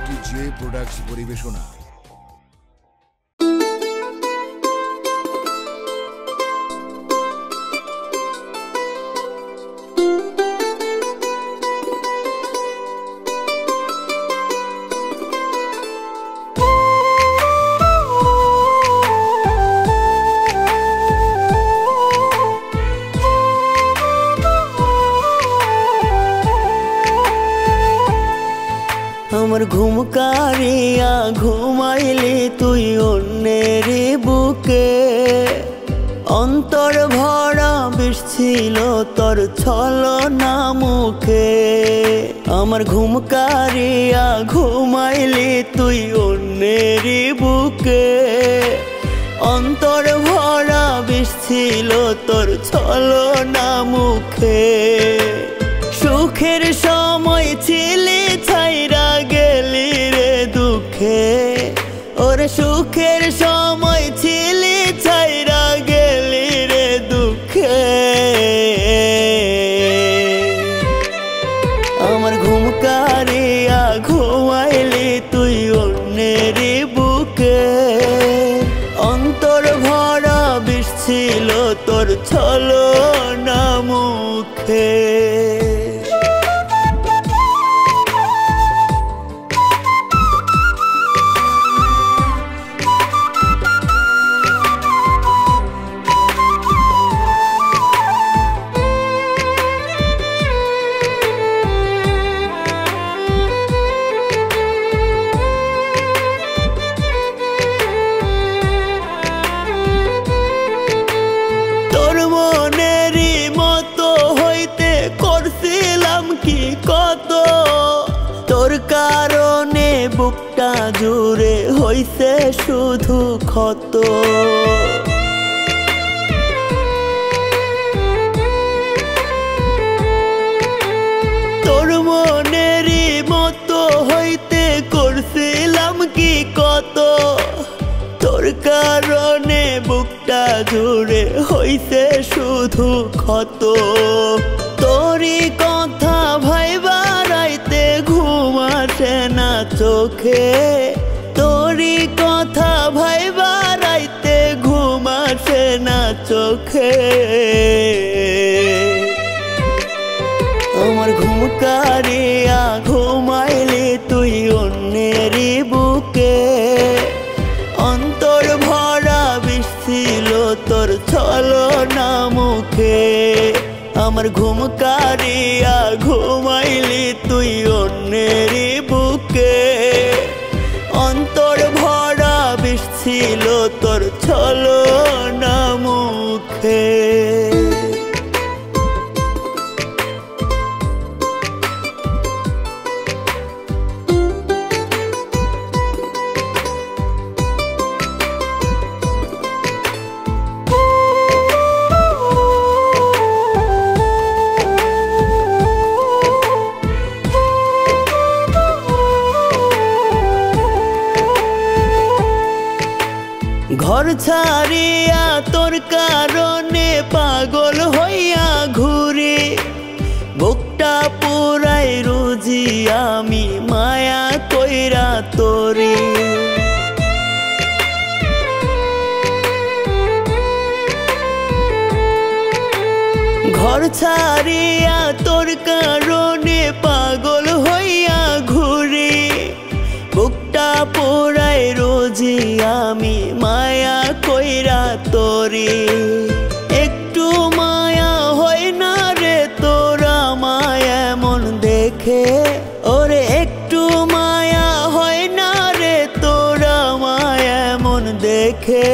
যে প্রোডাক্টস পরিবেশনা। আমার ঘুম কারিয়া ঘুমাইলি তুই অন্যের বুকে, অন্তর ভরা বিষ ছিল তোর ছলনা মুখে। আমার ঘুম কারিয়া ঘুমাইলি তুই অন্যের বুকে, অন্তর ভরা বিষ ছিল তোর ছলনা মুখে। সুখের সময় ছিলি ছাইরা গেলি রে দুঃখে, ওরে সুখের সময় ছিলি ছাইরা গেলি রে দুঃখে। আমার ঘুম কারিয়া ঘুমাইলি তুই অন্যের বুকে, অন্তর ভরা বিষ ছিল তোর ছলনা মুখে। কত তোর কারণে বুকটা জুড়ে হইছে শুধু ক্ষত। তোর মনেরই মতো হইতে করছিলাম কি কত, তোর কারণে বুকটা জুড়ে হইছে শুধু ক্ষত। তোরই কথা ভাইবা রাইতে ঘুম আসে না চোখে, তোরই কথা ভাইবা রাইতে ঘুম আসে না চোখে। আমার ঘুম কারিয়া ঘুমাইলি তুই অন্যের বুকে, অন্তর ভরা বিষ ছিল তোর ছলনা মুখে। আমার ঘুম কারিয়া ঘুমাইলি তুই অন্যের বুকে, অন্তর ভরা বিষ ছিল তোর ছলনা মুখে। ঘর ছাড়িয়া তোর কারণে পাগল হইয়া ঘুরি, বুকটা পুরাই রুজি আমি মায়া কইরা তোরি। ঘর ছাড়িয়া তোর কারণে পাগল হইয়া ঘুরি, বুকটা পুরাই রোজি আমি মায়া কইরা তোরি। একটু মায়া হয় না রে তোরা মায়া মন দেখে, ওরে একটু মায়া হয় না রে তোরা মায়া মন দেখে।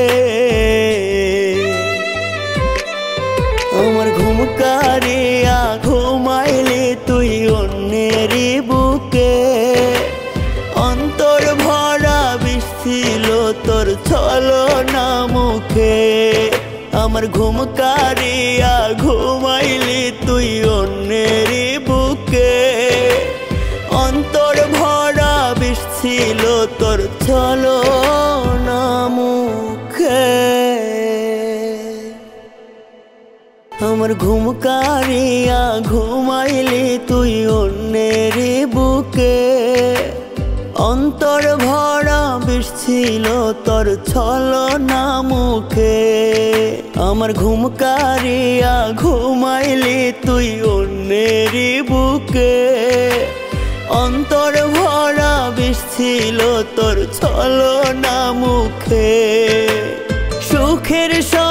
আমার ঘুম কারিয়া ঘুমাইলি তুই অন্যের বুকে, অন্তর ভরা বিষ ছিল তোর ছলনা মুখে। আমার ঘুম কারিয়া ঘুমাইলি তুই অন্যের বুকে, অন্তর ভরা বিষ ছিল তোর ছলনা মুখে। আমার ঘুম কারিয়া ঘুমাইলি তুই অন্যের বুকে, অন্তর ভরা বিষ ছিল তোর ছলনা মুখে। আমার ঘুম কারিয়া ঘুমাইলি তুই অন্যেরই বুকে। অন্তর ভরা বিষ ছিল তোর ছলনা মুখে। সুখের